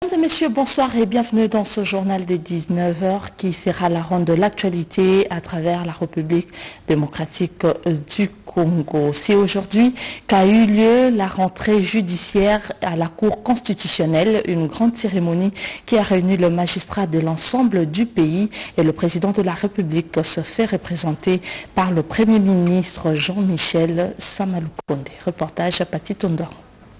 Mesdames et messieurs, bonsoir et bienvenue dans ce journal des 19h qui fera la ronde de l'actualité à travers la République démocratique du Congo. C'est aujourd'hui qu'a eu lieu la rentrée judiciaire à la Cour constitutionnelle, une grande cérémonie qui a réuni le magistrat de l'ensemble du pays et le président de la République se fait représenter par le Premier ministre Jean-Michel Samalukonde. Reportage à Pati Tondor.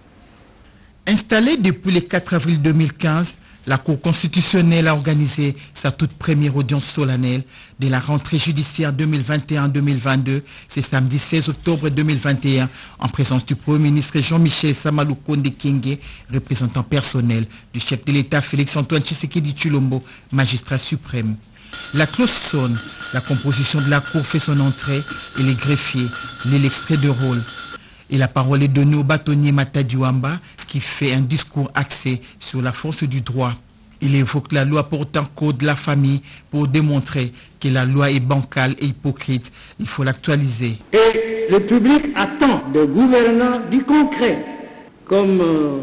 Installée depuis le 4 avril 2015, la Cour constitutionnelle a organisé sa toute première audience solennelle de la rentrée judiciaire 2021-2022, c'est samedi 16 octobre 2021, en présence du Premier ministre Jean-Michel Samalukonde Kyenge, représentant personnel du chef de l'État Félix-Antoine Tshisekedi Tshilombo, magistrat suprême. La cloche sonne, la composition de la Cour fait son entrée et les greffiers lit l'extrait de rôle. Et la parole est donnée au bâtonnier Matadi Wamba qui fait un discours axé sur la force du droit. Il évoque la loi portant code de la famille pour démontrer que la loi est bancale et hypocrite. Il faut l'actualiser. Et le public attend des gouvernants du concret, comme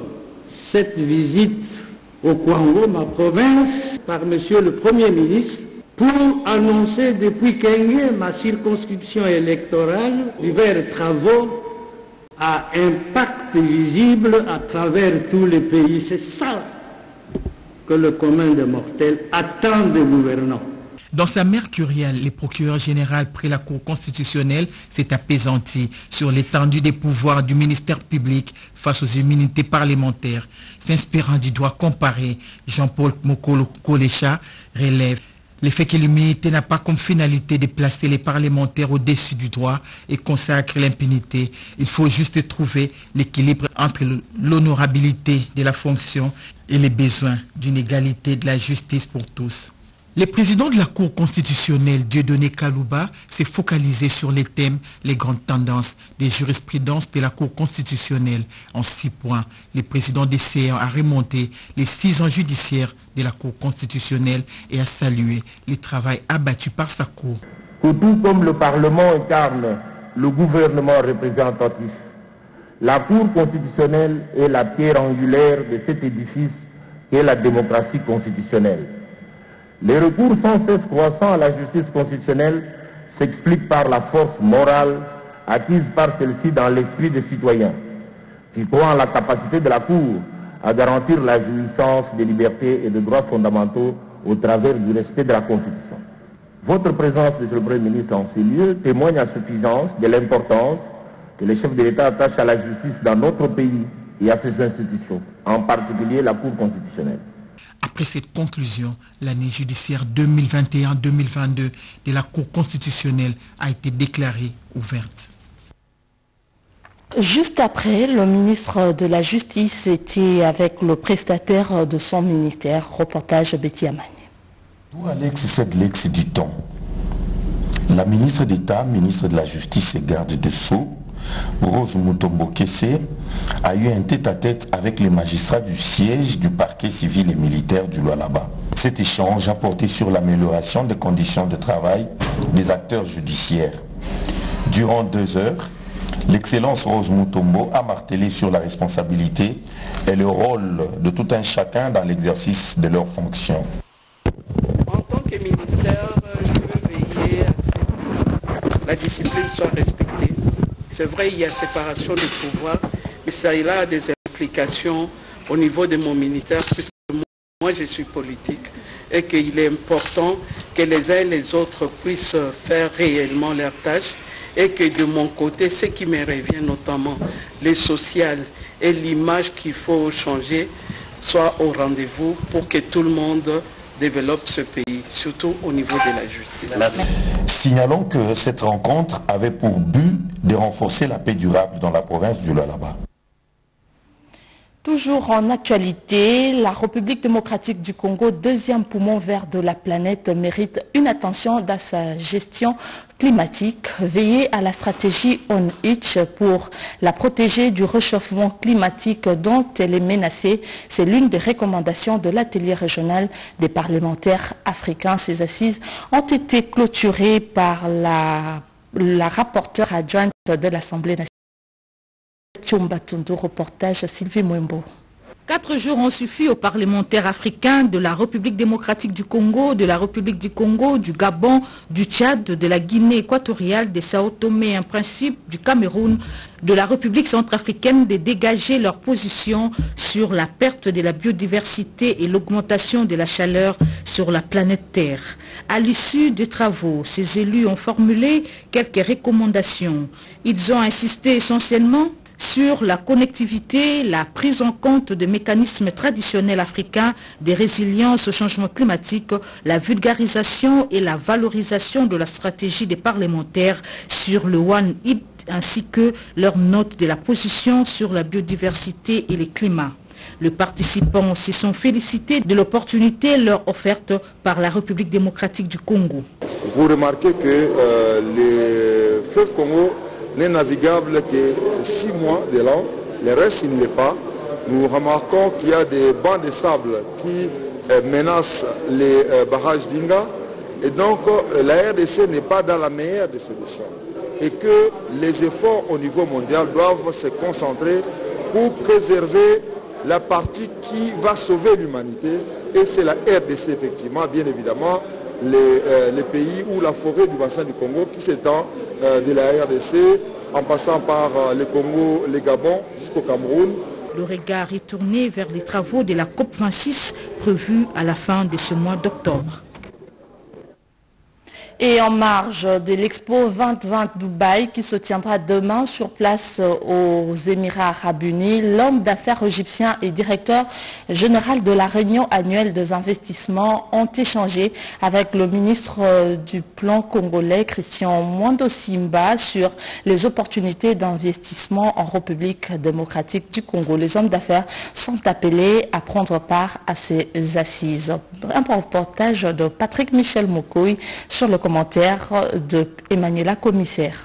cette visite au Kwango, ma province, par monsieur le Premier ministre, pour annoncer depuis Kenge, ma circonscription électorale, divers travaux à impact visible à travers tous les pays. C'est ça que le commun des mortels attend des gouvernants. Dans sa mercuriale, le procureur général près la Cour constitutionnelle s'est apaisanti sur l'étendue des pouvoirs du ministère public face aux immunités parlementaires. S'inspirant du droit comparé, Jean-Paul Mokolo Kolecha relève le fait que l'immunité n'a pas comme finalité de placer les parlementaires au-dessus du droit et consacrer l'impunité. Il faut juste trouver l'équilibre entre l'honorabilité de la fonction et les besoins d'une égalité de la justice pour tous. Le président de la Cour constitutionnelle, Dieudonné Kalouba, s'est focalisé sur les thèmes, les grandes tendances des jurisprudences de la Cour constitutionnelle. En 6 points, le président des CA a remonté les 6 ans judiciaires de la Cour constitutionnelle et a salué le travail abattu par sa Cour. Que tout comme le Parlement incarne le gouvernement représentatif, la Cour constitutionnelle est la pierre angulaire de cet édifice qu'est la démocratie constitutionnelle. Les recours sans cesse croissants à la justice constitutionnelle s'expliquent par la force morale acquise par celle-ci dans l'esprit des citoyens, qui croient en la capacité de la Cour à garantir la jouissance des libertés et des droits fondamentaux au travers du respect de la Constitution. Votre présence, Monsieur le Premier ministre, en ces lieux témoigne à suffisance de l'importance que les chefs de l'État attachent à la justice dans notre pays et à ses institutions, en particulier la Cour constitutionnelle. Après cette conclusion, l'année judiciaire 2021-2022 de la Cour constitutionnelle a été déclarée ouverte. Juste après, le ministre de la Justice était avec le prestataire de son ministère. Reportage Betty Amagne. Pour Alex Sedlex du temps, la ministre d'État, ministre de la Justice et garde des Sceaux, Rose Mutombo Kessé, a eu un tête-à-tête avec les magistrats du siège du parquet civil et militaire du Lualaba. Cet échange a porté sur l'amélioration des conditions de travail des acteurs judiciaires. Durant 2 heures, l'excellence Rose Mutombo a martelé sur la responsabilité et le rôle de tout un chacun dans l'exercice de leurs fonctions. En tant que ministère, je veux veiller à ce que la discipline soit respectée. C'est vrai, il y a séparation des pouvoirs, mais ça a des implications au niveau de mon ministère, puisque moi je suis politique et qu'il est important que les uns et les autres puissent faire réellement leurs tâches et que de mon côté, ce qui me revient notamment, les sociales et l'image qu'il faut changer, soit au rendez-vous pour que tout le monde développe ce pays, surtout au niveau de la justice. Signalons que cette rencontre avait pour but de renforcer la paix durable dans la province du Lualaba. Toujours en actualité, la République démocratique du Congo, deuxième poumon vert de la planète, mérite une attention dans sa gestion climatique. Veiller à la stratégie ONUTCH pour la protéger du réchauffement climatique dont elle est menacée. C'est l'une des recommandations de l'atelier régional des parlementaires africains. Ces assises ont été clôturées par la rapporteure adjointe de l'Assemblée nationale. Reportage Sylvie Mwembo. 4 jours ont suffi aux parlementaires africains de la République démocratique du Congo, de la République du Congo, du Gabon, du Tchad, de la Guinée équatoriale, des Sao Tomé et Principe, du Cameroun, de la République centrafricaine de dégager leur position sur la perte de la biodiversité et l'augmentation de la chaleur sur la planète Terre. À l'issue des travaux, ces élus ont formulé quelques recommandations. Ils ont insisté essentiellement sur la connectivité, la prise en compte des mécanismes traditionnels africains de résilience au changement climatique, la vulgarisation et la valorisation de la stratégie des parlementaires sur le One Health ainsi que leur note de la position sur la biodiversité et le climat. Les participants se sont félicités de l'opportunité leur offerte par la République démocratique du Congo. Vous remarquez que le fleuve Congo n'est navigable que 6 mois de l'an, le reste il ne l'est pas. Nous remarquons qu'il y a des bancs de sable qui menacent les barrages d'Inga et donc la RDC n'est pas dans la meilleure des solutions et que les efforts au niveau mondial doivent se concentrer pour préserver la partie qui va sauver l'humanité et c'est la RDC effectivement, bien évidemment, les pays ou la forêt du bassin du Congo qui s'étend de la RDC en passant par le Congo, le Gabon jusqu'au Cameroun. Le regard est tourné vers les travaux de la COP26 prévus à la fin de ce mois d'octobre. Et en marge de l'Expo 2020 Dubaï qui se tiendra demain sur place aux Émirats Arabes Unis, l'homme d'affaires égyptien et directeur général de la réunion annuelle des investissements ont échangé avec le ministre du plan congolais Christian Mwando Simba sur les opportunités d'investissement en République démocratique du Congo. Les hommes d'affaires sont appelés à prendre part à ces assises. Un reportage de Patrick Michel Mokoui sur le commentaire de Emmanuela Commissaire.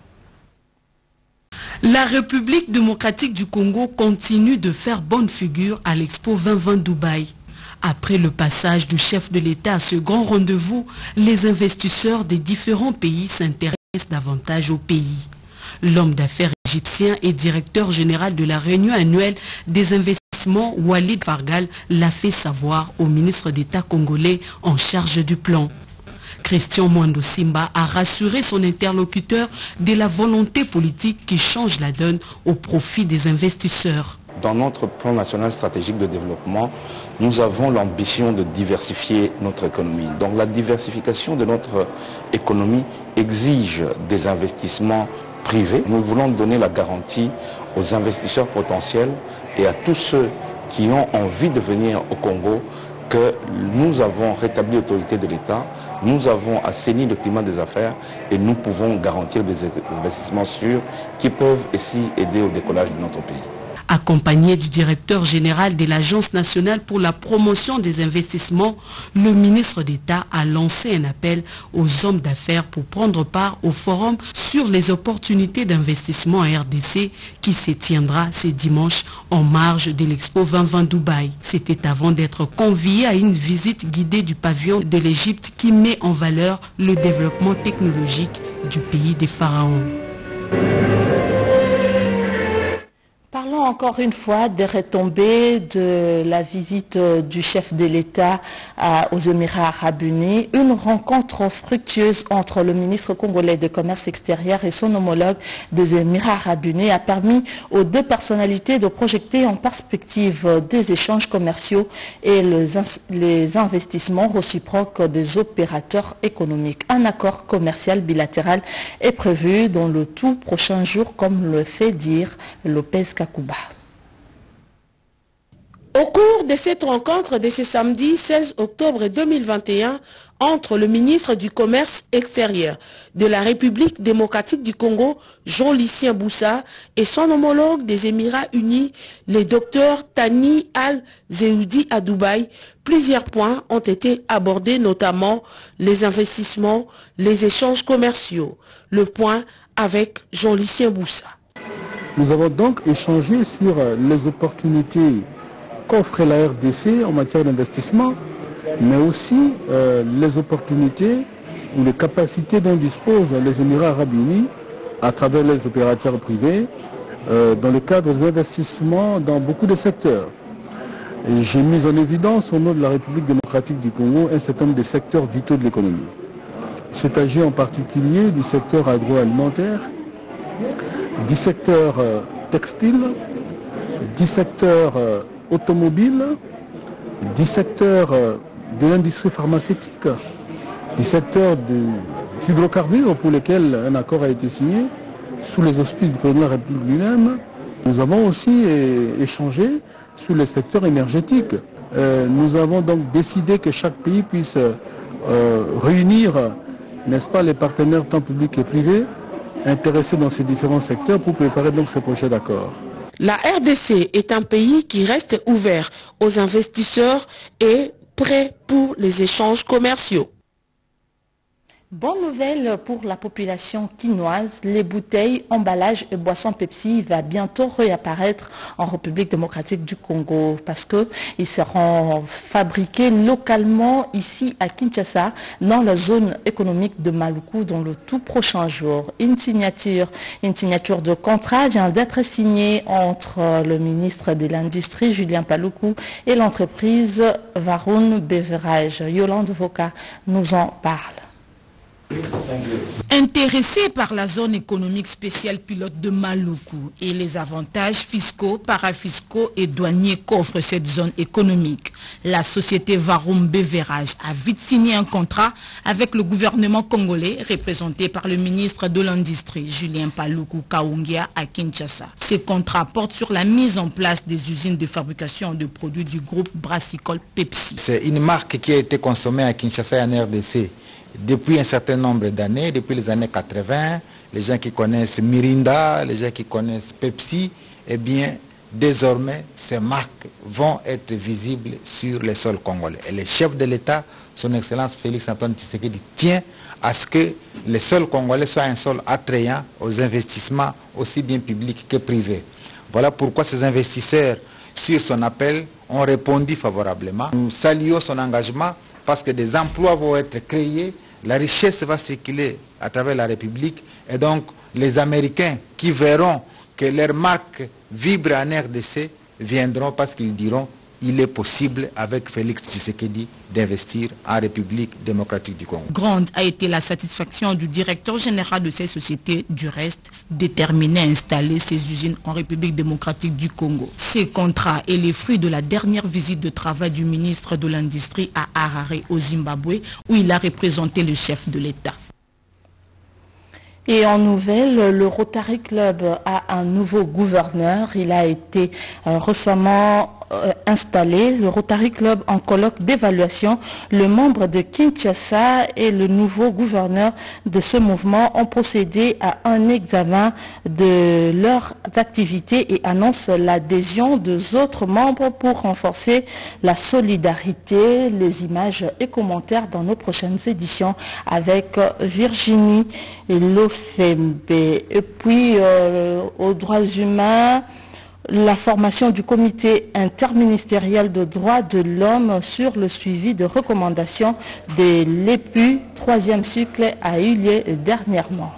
La République démocratique du Congo continue de faire bonne figure à l'Expo 2020 Dubaï. Après le passage du chef de l'État à ce grand rendez-vous, les investisseurs des différents pays s'intéressent davantage au pays. L'homme d'affaires égyptien et directeur général de la réunion annuelle des investissements, Walid Fargal, l'a fait savoir au ministre d'État congolais en charge du plan. Christian Mwando Simba a rassuré son interlocuteur de la volonté politique qui change la donne au profit des investisseurs. Dans notre plan national stratégique de développement, nous avons l'ambition de diversifier notre économie. Donc la diversification de notre économie exige des investissements privés. Nous voulons donner la garantie aux investisseurs potentiels et à tous ceux qui ont envie de venir au Congo que nous avons rétabli l'autorité de l'État, nous avons assaini le climat des affaires et nous pouvons garantir des investissements sûrs qui peuvent aussi aider au décollage de notre pays. Accompagné du directeur général de l'Agence nationale pour la promotion des investissements, le ministre d'État a lancé un appel aux hommes d'affaires pour prendre part au forum sur les opportunités d'investissement en RDC qui se tiendra ce dimanche en marge de l'Expo 2020 Dubaï. C'était avant d'être convié à une visite guidée du pavillon de l'Égypte qui met en valeur le développement technologique du pays des pharaons. Parlons encore une fois des retombées de la visite du chef de l'État aux Émirats Arabes Unis. Une rencontre fructueuse entre le ministre congolais de Commerce extérieur et son homologue des Émirats Arabes Unis a permis aux deux personnalités de projeter en perspective des échanges commerciaux et les investissements réciproques des opérateurs économiques. Un accord commercial bilatéral est prévu dans le tout prochain jour, comme le fait dire Lopez Kakuba. Au cours de cette rencontre de ce samedi 16 octobre 2021 entre le ministre du Commerce extérieur de la République démocratique du Congo, Jean-Lucien Boussa, et son homologue des Émirats unis, le docteur Tani Al-Zeoudi à Dubaï, plusieurs points ont été abordés, notamment les investissements, les échanges commerciaux. Le point avec Jean-Lucien Boussa. Nous avons donc échangé sur les opportunités qu'offre la RDC en matière d'investissement, mais aussi les opportunités ou les capacités dont disposent les Émirats Arabes Unis à travers les opérateurs privés dans le cadre des investissements dans beaucoup de secteurs. j'ai mis en évidence au nom de la République démocratique du Congo un certain nombre de secteurs vitaux de l'économie. Il s'est agi en particulier du secteur agroalimentaire, du secteur textile, du secteur automobile, du secteur de l'industrie pharmaceutique, du secteur des hydrocarbures pour lesquels un accord a été signé sous les auspices du président de la République lui-même. Nous avons aussi échangé sur le secteur énergétique. Nous avons donc décidé que chaque pays puisse réunir, n'est-ce pas, les partenaires tant publics que privés intéressés dans ces différents secteurs pour préparer donc ces projets d'accord. La RDC est un pays qui reste ouvert aux investisseurs et prêt pour les échanges commerciaux. Bonne nouvelle pour la population quinoise, les bouteilles, emballages et boissons Pepsi va bientôt réapparaître en République démocratique du Congo parce qu'ils seront fabriqués localement ici à Kinshasa dans la zone économique de Maluku dans le tout prochain jour. Une signature de contrat vient d'être signée entre le ministre de l'Industrie Julien Paluku et l'entreprise Varun Beverage. Yolande Voka nous en parle. Intéressé par la zone économique spéciale pilote de Maluku et les avantages fiscaux, parafiscaux et douaniers qu'offre cette zone économique, la société Varum Beverage a vite signé un contrat avec le gouvernement congolais représenté par le ministre de l'Industrie Julien Paluku Kaungia à Kinshasa. Ce contrat porte sur la mise en place des usines de fabrication de produits du groupe brassicole Pepsi. C'est une marque qui a été consommée à Kinshasa et en RDC depuis un certain nombre d'années, depuis les années 80, les gens qui connaissent Mirinda, les gens qui connaissent Pepsi, eh bien, désormais, ces marques vont être visibles sur les sols congolais. Et le chef de l'État, son Excellence Félix Antoine Tshisekedi, tient à ce que les sols congolais soient un sol attrayant aux investissements aussi bien publics que privés. Voilà pourquoi ces investisseurs, sur son appel, ont répondu favorablement. Nous saluons son engagement parce que des emplois vont être créés, la richesse va circuler à travers la République et donc les Américains qui verront que leur marque vibre en RDC viendront parce qu'ils diront il est possible avec Félix Tshisekedi d'investir en République démocratique du Congo. Grande a été la satisfaction du directeur général de ces sociétés, du reste déterminé à installer ces usines en République démocratique du Congo. Ces contrats est le fruit de la dernière visite de travail du ministre de l'Industrie à Harare au Zimbabwe où il a représenté le chef de l'État. Et en nouvelle, le Rotary Club a un nouveau gouverneur. Il a été récemment installé. Le Rotary Club en colloque d'évaluation. Le membre de Kinshasa et le nouveau gouverneur de ce mouvement ont procédé à un examen de leurs activités et annoncent l'adhésion des autres membres pour renforcer la solidarité. Les images et commentaires dans nos prochaines éditions avec Virginie Lofembe. Et puis aux droits humains, la formation du comité interministériel de droits de l'homme sur le suivi de recommandations de l'EPU, 3e cycle, a eu lieu dernièrement.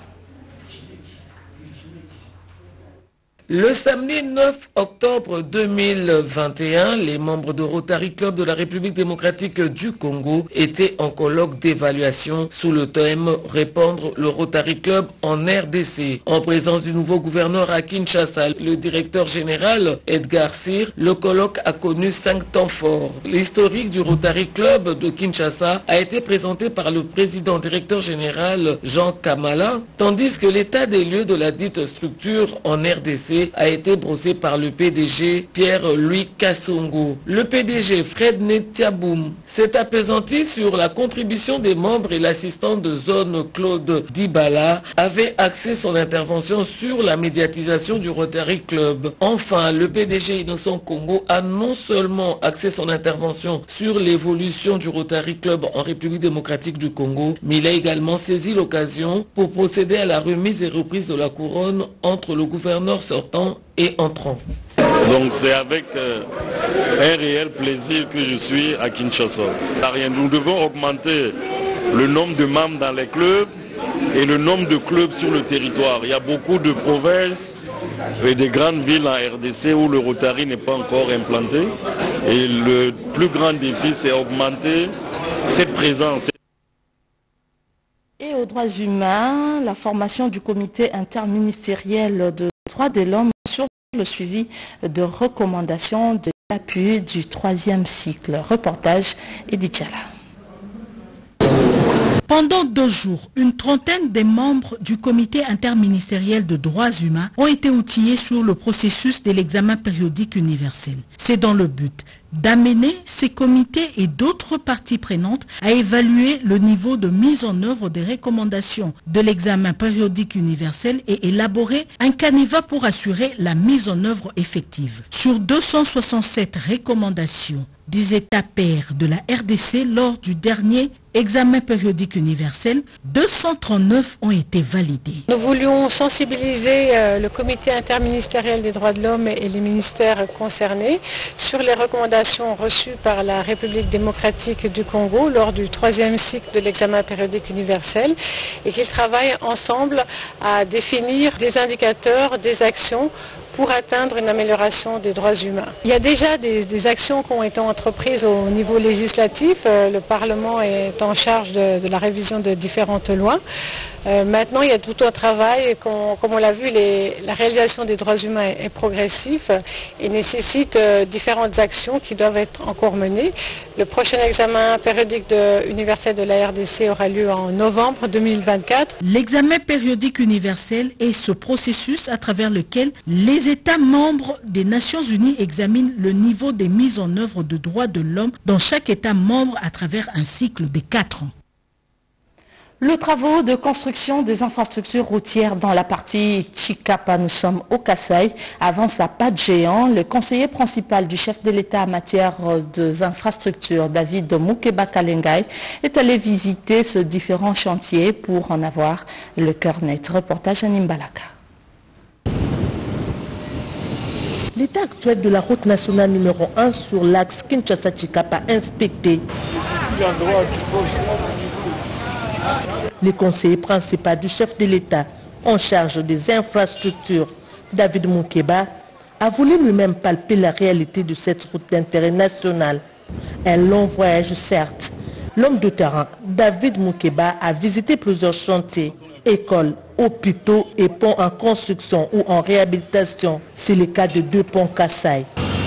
Le samedi 9 octobre 2021, les membres de Rotary Club de la République démocratique du Congo étaient en colloque d'évaluation sous le thème « Répandre le Rotary Club en RDC ». En présence du nouveau gouverneur à Kinshasa, le directeur général Edgar Cyr, le colloque a connu 5 temps forts. L'historique du Rotary Club de Kinshasa a été présenté par le président directeur général Jean Kamala, tandis que l'état des lieux de la dite structure en RDC a été brossé par le PDG Pierre-Louis Kassongo. Le PDG Fred Netiaboum s'est apaisanti sur la contribution des membres et l'assistant de zone Claude Dibala avait axé son intervention sur la médiatisation du Rotary Club. Enfin, le PDG Innocent Congo a non seulement axé son intervention sur l'évolution du Rotary Club en République démocratique du Congo, mais il a également saisi l'occasion pour procéder à la remise et reprise de la couronne entre le gouverneur sortant et entrant. Donc c'est avec un réel plaisir que je suis à Kinshasa. Nous devons augmenter le nombre de membres dans les clubs et le nombre de clubs sur le territoire. Il y a beaucoup de provinces et de grandes villes en RDC où le Rotary n'est pas encore implanté. Et le plus grand défi, c'est augmenter cette présence. Et aux droits humains, la formation du comité interministériel de droits de l'homme sur le suivi de recommandations de l'appui du 3e cycle. Reportage Edith Chala. Pendant 2 jours, une trentaine des membres du comité interministériel de droits humains ont été outillés sur le processus de l'examen périodique universel. C'est dans le but d'amener ces comités et d'autres parties prenantes à évaluer le niveau de mise en œuvre des recommandations de l'examen périodique universel et élaborer un canevas pour assurer la mise en œuvre effective. Sur 267 recommandations des États pairs de la RDC lors du dernier examen périodique universel, 239 ont été validés. Nous voulions sensibiliser le comité interministériel des droits de l'homme et les ministères concernés sur les recommandations reçues par la République démocratique du Congo lors du 3e cycle de l'examen périodique universel et qu'ils travaillent ensemble à définir des indicateurs, des actions pour atteindre une amélioration des droits humains. Il y a déjà des actions qui ont été entreprises au niveau législatif. Le Parlement est en charge de la révision de différentes lois. Maintenant, il y a tout un travail, comme on l'a vu, la réalisation des droits humains est progressif et nécessite différentes actions qui doivent être encore menées. Le prochain examen périodique universel de la RDC aura lieu en novembre 2024. L'examen périodique universel est ce processus à travers lequel les États membres des Nations Unies examinent le niveau des mises en œuvre de droits de l'homme dans chaque État membre à travers un cycle de 4 ans. Le travaux de construction des infrastructures routières dans la partie Chikapa, nous sommes au Kasaï, avance à pas de géant. Le conseiller principal du chef de l'État en matière des infrastructures, David Moukeba Kalengai, est allé visiter ce différents chantiers pour en avoir le cœur net. Reportage à Nimbalaka. L'état actuel de la route nationale numéro 1 sur l'axe Kinshasa-Chikapa inspecté. Le conseiller principal du chef de l'État en charge des infrastructures, David Moukeba, a voulu lui-même palper la réalité de cette route d'intérêt national. Un long voyage certes. L'homme de terrain, David Moukeba, a visité plusieurs chantiers, écoles, hôpitaux et ponts en construction ou en réhabilitation. C'est le cas de 2 ponts Kasaï.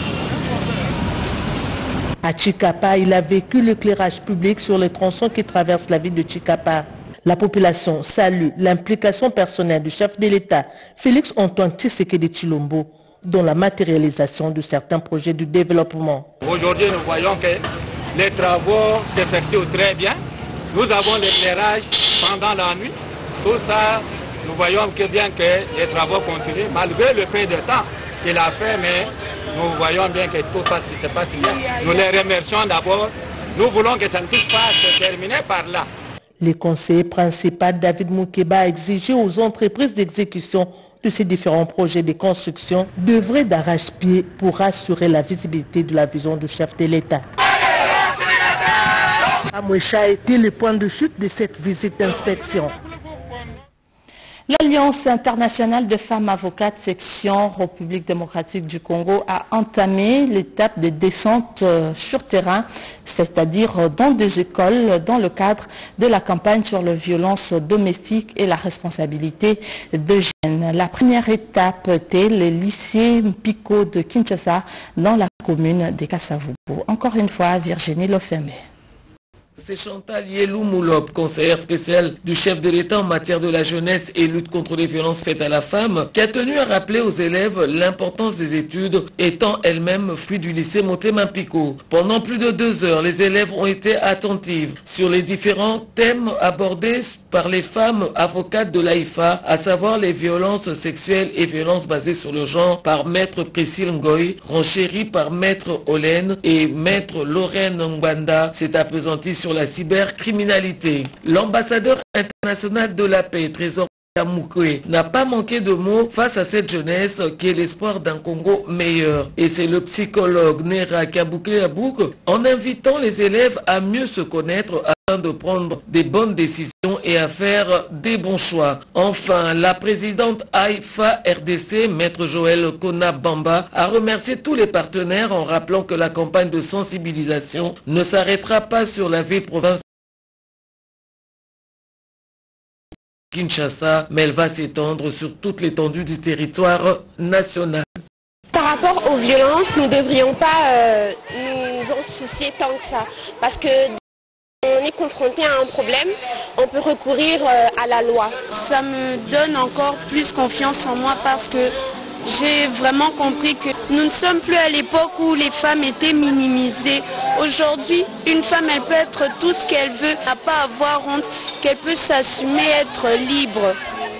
À Chikapa, il a vécu l'éclairage public sur les tronçons qui traversent la ville de Chikapa. La population salue l'implication personnelle du chef de l'État, Félix Antoine Tshisekedi Tshilombo, dans la matérialisation de certains projets de développement. Aujourd'hui, nous voyons que les travaux s'effectuent très bien. Nous avons l'éclairage pendant la nuit. Tout ça, nous voyons que bien que les travaux continuent, malgré le peu de temps qu'il a fait, mais nous voyons bien que tout se passe bien. Nous les remercions d'abord. Nous voulons que ça ne puisse pas se terminer par là. Le conseiller principal David Moukeba a exigé aux entreprises d'exécution de ces différents projets de construction d'œuvrer d'arrache-pied pour assurer la visibilité de la vision du chef de l'État. Amouécha a été le point de chute de cette visite d'inspection. L'Alliance internationale de femmes avocates section République démocratique du Congo a entamé l'étape de descente sur terrain, c'est-à-dire dans des écoles, dans le cadre de la campagne sur les violences domestiques et la responsabilité de jeunes. La première étape était le lycée Mpiko de Kinshasa dans la commune de Kasavubu. Encore une fois, Virginie Lofembe. C'est Chantal Yelou Moulop, conseillère spéciale du chef de l'État en matière de la jeunesse et lutte contre les violences faites à la femme, qui a tenu à rappeler aux élèves l'importance des études, étant elle-même fruit du lycée Motema Mpiko. Pendant plus de 2 heures, les élèves ont été attentifs sur les différents thèmes abordés par les femmes avocates de l'AIFA, à savoir les violences sexuelles et violences basées sur le genre par maître Priscille Ngoy, renchérie par maître Olen et maître Lorraine Ngbanda, s'est appesantie sur la cybercriminalité. L'ambassadeur international de la paix, Trésor Mukwe n'a pas manqué de mots face à cette jeunesse qui est l'espoir d'un Congo meilleur. Et c'est le psychologue Nera Kabouke en invitant les élèves à mieux se connaître afin de prendre des bonnes décisions et à faire des bons choix. Enfin, la présidente AIFA RDC, Maître Joël Kona Bamba, a remercié tous les partenaires en rappelant que la campagne de sensibilisation ne s'arrêtera pas sur la ville provinciale Kinshasa, mais elle va s'étendre sur toute l'étendue du territoire national. Par rapport aux violences, nous ne devrions pas nous en soucier tant que ça, parce que on est confronté à un problème, on peut recourir à la loi. Ça me donne encore plus confiance en moi parce que j'ai vraiment compris que nous ne sommes plus à l'époque où les femmes étaient minimisées. Aujourd'hui, une femme, elle peut être tout ce qu'elle veut, à pas avoir honte, qu'elle peut s'assumer, être libre.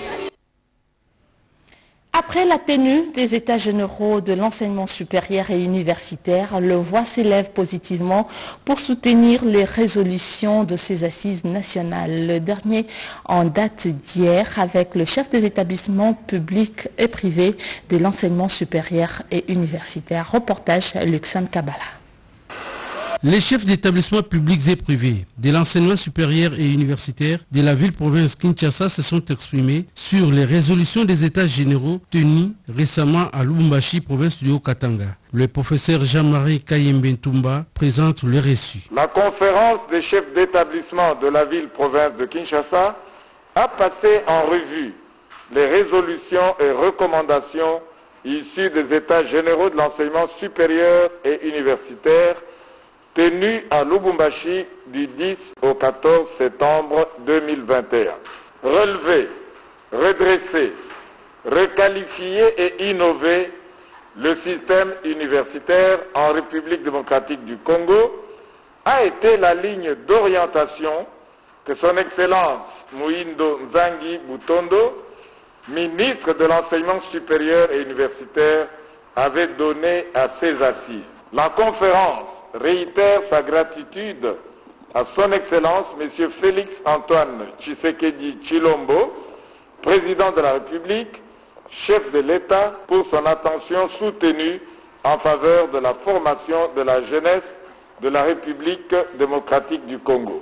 Après la tenue des états généraux de l'enseignement supérieur et universitaire, le voix s'élève positivement pour soutenir les résolutions de ces assises nationales. Le dernier en date d'hier avec le chef des établissements publics et privés de l'enseignement supérieur et universitaire. Reportage Luxane Kabala. Les chefs d'établissements publics et privés de l'enseignement supérieur et universitaire de la ville-province Kinshasa se sont exprimés sur les résolutions des états généraux tenus récemment à Lubumbashi, province du Haut-Katanga. Le professeur Jean-Marie Kayembe-Ntumba présente le reçu. La conférence des chefs d'établissement de la ville-province de Kinshasa a passé en revue les résolutions et recommandations issues des états généraux de l'enseignement supérieur et universitaire tenu à Lubumbashi du 10 au 14 septembre 2021. Relever, redresser, requalifier et innover le système universitaire en République démocratique du Congo a été la ligne d'orientation que son Excellence Muindo Nzangi Butondo, ministre de l'Enseignement supérieur et universitaire, avait donnée à ses assises. La conférence réitère sa gratitude à son Excellence M. Félix Antoine Tshisekedi Tshilombo, président de la République, chef de l'État, pour son attention soutenue en faveur de la formation de la jeunesse de la République démocratique du Congo.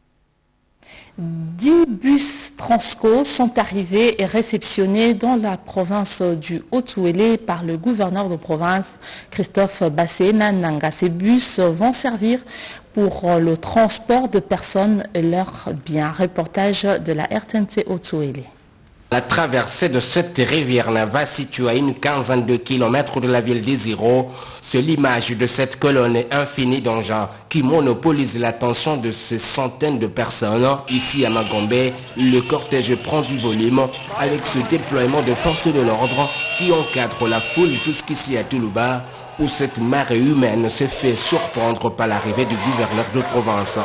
10 bus Transco sont arrivés et réceptionnés dans la province du Haut-Ouélé par le gouverneur de province Christophe Bassena Nanga. Ces bus vont servir pour le transport de personnes et leurs biens. Reportage de la RTNC Haut-Ouélé. La traversée de cette rivière Nava, située à une quinzaine de kilomètres de la ville d'Iziro, c'est l'image de cette colonne infinie d'engins qui monopolise l'attention de ces centaines de personnes. Ici à Magombe, le cortège prend du volume avec ce déploiement de forces de l'ordre qui encadre la foule jusqu'ici à Toulouba, où cette marée humaine se fait surprendre par l'arrivée du gouverneur de province.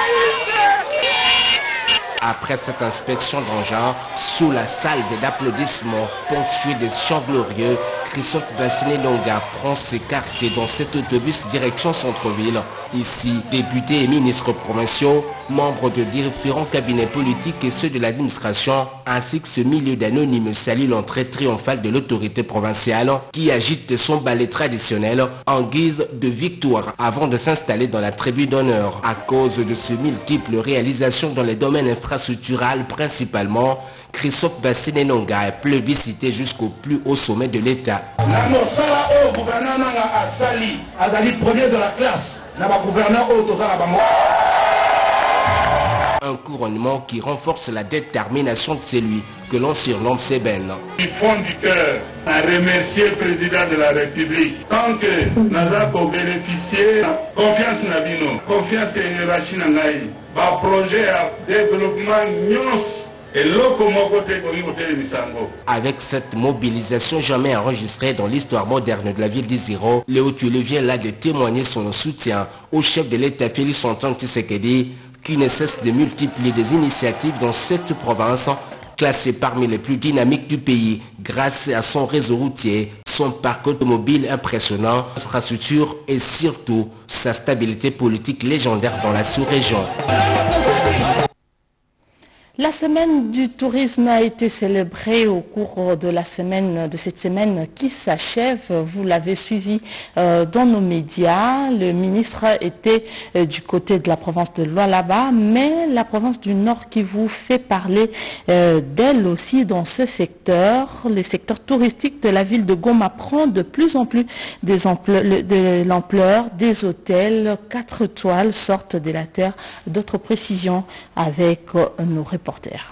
Après cette inspection d'engins, sous la salve d'applaudissements ponctués des chants glorieux, Christophe Bassena Nanga prend ses quartiers dans cet autobus direction centre-ville. Ici, députés et ministres provinciaux, membres de différents cabinets politiques et ceux de l'administration, ainsi que ce milieu d'anonymes saluent l'entrée triomphale de l'autorité provinciale qui agite son ballet traditionnel en guise de victoire avant de s'installer dans la tribune d'honneur. À cause de ces multiples réalisations dans les domaines infrastructurels principalement, Christophe Bassena Nanga est plébiscité jusqu'au plus haut sommet de l'État. Un couronnement qui renforce la détermination de celui que l'on surnomme Seben. Du fond du cœur, à remercier le président de la République. Tant que nous avons bénéficié de confiance dans nous, confiance en Rachid Nangaï, un projet de développement nyos. Avec cette mobilisation jamais enregistrée dans l'histoire moderne de la ville d'Iziro, le Haut-Ouélé vient là de témoigner son soutien au chef de l'État Félix Antoine Tshisekedi, qui ne cesse de multiplier des initiatives dans cette province, classée parmi les plus dynamiques du pays, grâce à son réseau routier, son parc automobile impressionnant, infrastructure et surtout sa stabilité politique légendaire dans la sous-région. La semaine du tourisme a été célébrée au cours de cette semaine qui s'achève. Vous l'avez suivi dans nos médias. Le ministre était du côté de la province de Lualaba, mais la province du Nord Kivu fait parler d'elle aussi dans ce secteur. Le secteur touristique de la ville de Goma prend de plus en plus de l'ampleur. Des hôtels 4 étoiles sortent de la terre. D'autres précisions avec nos reporters.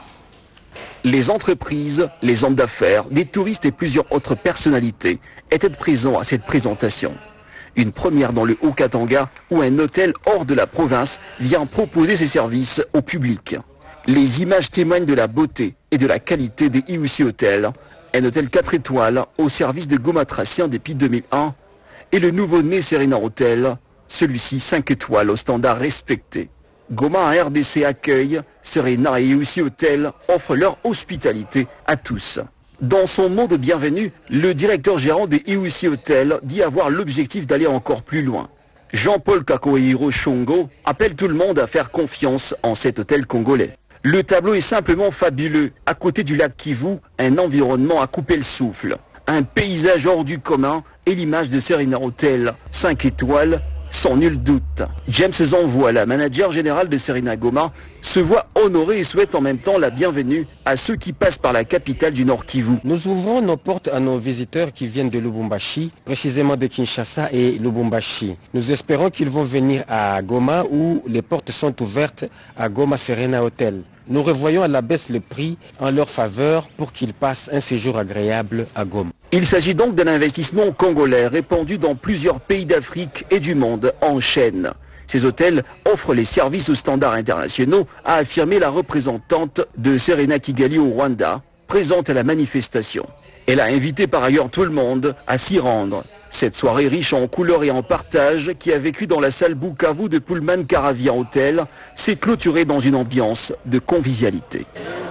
Les entreprises, les hommes d'affaires, des touristes et plusieurs autres personnalités étaient présents à cette présentation. Une première dans le Haut-Katanga où un hôtel hors de la province vient proposer ses services au public. Les images témoignent de la beauté et de la qualité des IUC Hotels, un hôtel 4 étoiles au service de Goma-Tracien depuis 2001 et le nouveau-né Serena Hotel, celui-ci 5 étoiles au standard respecté. Goma en RDC accueille, Serena et IUC Hotel offrent leur hospitalité à tous. Dans son mot de bienvenue, le directeur gérant des IUC Hotel dit avoir l'objectif d'aller encore plus loin. Jean-Paul Kakoehiro Shongo appelle tout le monde à faire confiance en cet hôtel congolais. Le tableau est simplement fabuleux. À côté du lac Kivu, un environnement à couper le souffle. Un paysage hors du commun et l'image de Serena Hotel, 5 étoiles, sans nul doute. James Zanvoie, la manager générale de Serena Goma, se voit honoré et souhaite en même temps la bienvenue à ceux qui passent par la capitale du Nord Kivu. Nous ouvrons nos portes à nos visiteurs qui viennent de Lubumbashi, précisément de Kinshasa et Lubumbashi. Nous espérons qu'ils vont venir à Goma où les portes sont ouvertes à Goma Serena Hotel. Nous revoyons à la baisse le prix en leur faveur pour qu'ils passent un séjour agréable à Goma. Il s'agit donc d'un investissement congolais répandu dans plusieurs pays d'Afrique et du monde en chaîne. Ces hôtels offrent les services aux standards internationaux, a affirmé la représentante de Serena Kigali au Rwanda, présente à la manifestation. Elle a invité par ailleurs tout le monde à s'y rendre. Cette soirée riche en couleurs et en partage, qui a vécu dans la salle Bukavu de Pullman Caravia Hotel, s'est clôturée dans une ambiance de convivialité.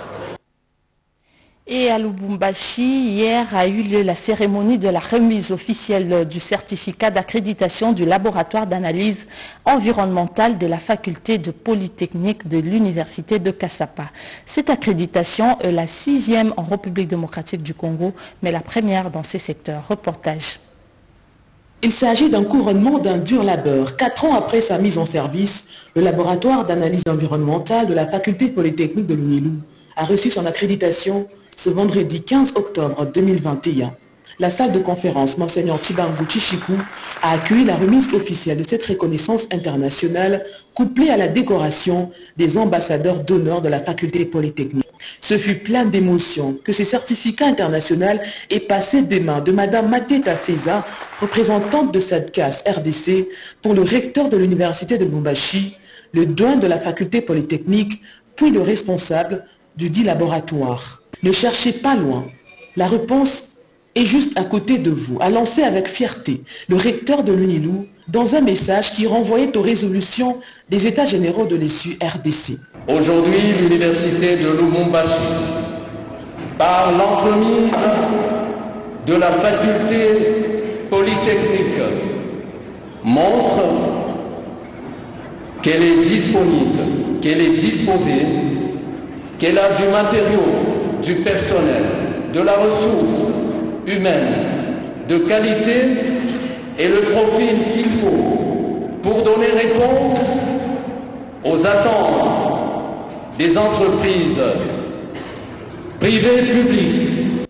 Et à Lubumbashi, hier a eu lieu la cérémonie de la remise officielle du certificat d'accréditation du laboratoire d'analyse environnementale de la faculté de Polytechnique de l'Université de Kassapa. Cette accréditation est la 6e en République démocratique du Congo, mais la première dans ces secteurs. Reportage. Il s'agit d'un couronnement d'un dur labeur. 4 ans après sa mise en service, le laboratoire d'analyse environnementale de la faculté Polytechnique de l'Unilu a reçu son accréditation ce vendredi 15 octobre 2021. La salle de conférence Monseigneur Chibangu Chichiku a accueilli la remise officielle de cette reconnaissance internationale couplée à la décoration des ambassadeurs d'honneur de la faculté Polytechnique. Ce fut plein d'émotions que ce certificat international est passé des mains de Madame Mateta Feza, représentante de cette CAS RDC, pour le recteur de l'université de Lubumbashi, le doyen de la faculté Polytechnique, puis le responsable du dit laboratoire. Ne cherchez pas loin. La réponse est juste à côté de vous, a lancé avec fierté le recteur de l'UNILU dans un message qui renvoyait aux résolutions des États généraux de l'ESU RDC. Aujourd'hui, l'université de Lubumbashi, par l'entremise de la faculté polytechnique, montre qu'elle est disponible, qu'elle est disposée, qu'elle a du matériau, du personnel, de la ressource humaine, de qualité et le profil qu'il faut pour donner réponse aux attentes des entreprises privées et publiques.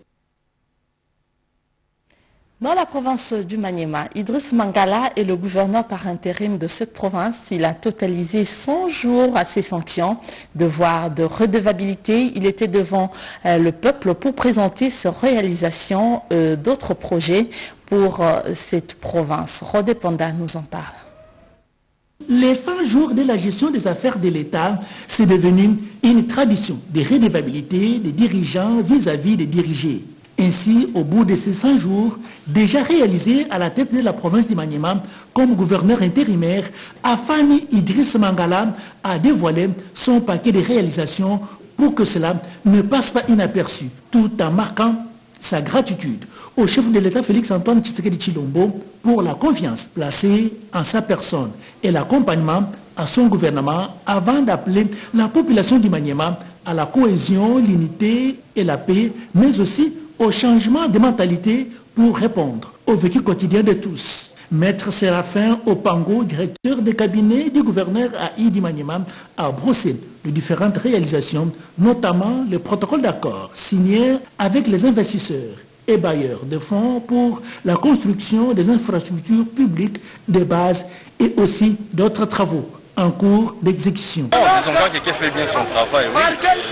Dans la province du Maniema, Idriss Mangala est le gouverneur par intérim de cette province. Il a totalisé 100 jours à ses fonctions, devoir de redevabilité. Il était devant le peuple pour présenter ses réalisations d'autres projets pour cette province. Rodé Panda nous en parle. Les 100 jours de la gestion des affaires de l'État, c'est devenu une tradition de redevabilité des dirigeants vis-à-vis des dirigés. Ainsi, au bout de ces 100 jours, déjà réalisés à la tête de la province du Maniema comme gouverneur intérimaire, Afani Idriss Mangala a dévoilé son paquet de réalisations pour que cela ne passe pas inaperçu, tout en marquant sa gratitude au chef de l'État Félix-Antoine Tshisekedi Tshilombo pour la confiance placée en sa personne et l'accompagnement à son gouvernement avant d'appeler la population du Maniema à la cohésion, l'unité et la paix, mais aussi au changement de mentalité pour répondre au vécu quotidien de tous. Maître Séraphin Opango, directeur de cabinet du gouverneur à Idi Maniema, a brossé de différentes réalisations, notamment le protocole d'accord signé avec les investisseurs et bailleurs de fonds pour la construction des infrastructures publiques de base et aussi d'autres travaux en cours d'exécution. Disons pas que quelqu'un fait bien son travail, oui.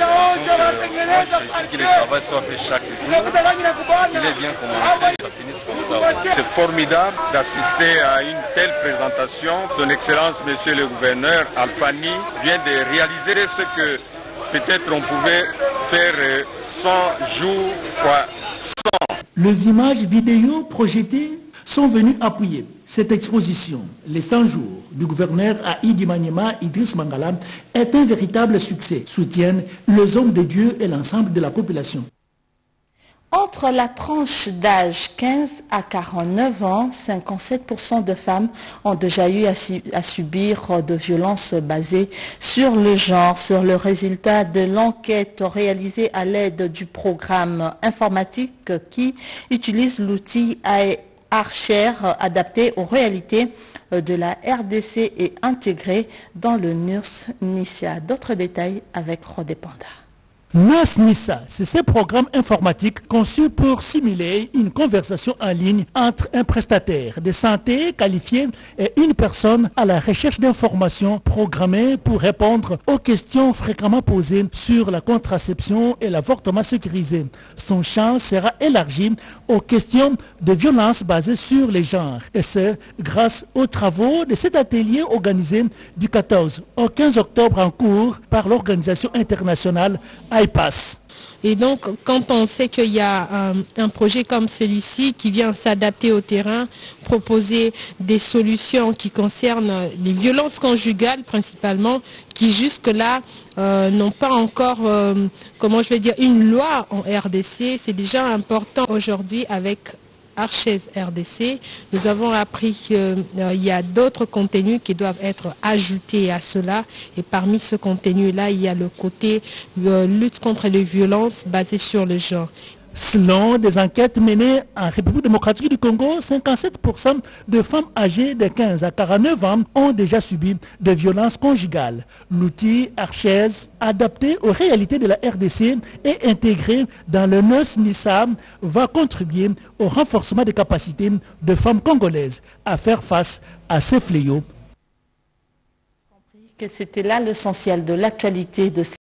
Que le travail soit fait chaque jour. Il est bien commencé, ça finisse comme ça. C'est formidable d'assister à une telle présentation. Son Excellence, Monsieur le Gouverneur Alfani, vient de réaliser ce que peut-être on pouvait faire 100 jours fois 100. Les images vidéo projetées sont venus appuyer cette exposition. Les 100 jours du gouverneur à Idi Maniema, Idriss Mangala, est un véritable succès, soutiennent les hommes de Dieu et l'ensemble de la population. Entre la tranche d'âge 15 à 49 ans, 57% de femmes ont déjà eu à subir de violences basées sur le genre. Sur le résultat de l'enquête réalisée à l'aide du programme informatique qui utilise l'outil Archer adapté aux réalités de la RDC et intégré dans le NURS NISA. D'autres détails avec Rodé Panda. NURS NISA, c'est ce programme informatique conçu pour simuler une conversation en ligne entre un prestataire de santé qualifié et une personne à la recherche d'informations programmées pour répondre aux questions fréquemment posées sur la contraception et l'avortement sécurisé. Son champ sera élargi aux questions de violence basées sur les genres, et ce, grâce aux travaux de cet atelier organisé du 14 au 15 octobre en cours par l'organisation internationale IPAS. Et donc, quand on sait qu'il y a un projet comme celui-ci qui vient s'adapter au terrain, proposer des solutions qui concernent les violences conjugales principalement, qui jusque-là n'ont pas encore, une loi en RDC, c'est déjà important aujourd'hui avec Archer RDC. Nous avons appris qu'il y a d'autres contenus qui doivent être ajoutés à cela. Et parmi ce contenu-là, il y a le côté lutte contre les violences basées sur le genre. Selon des enquêtes menées en République démocratique du Congo, 57% de femmes âgées de 15 à 49 ans ont déjà subi de violences conjugales. L'outil Archer, adapté aux réalités de la RDC et intégré dans le NURS NISA, va contribuer au renforcement des capacités de femmes congolaises à faire face à ces fléaux. C'était là l'essentiel de l'actualité de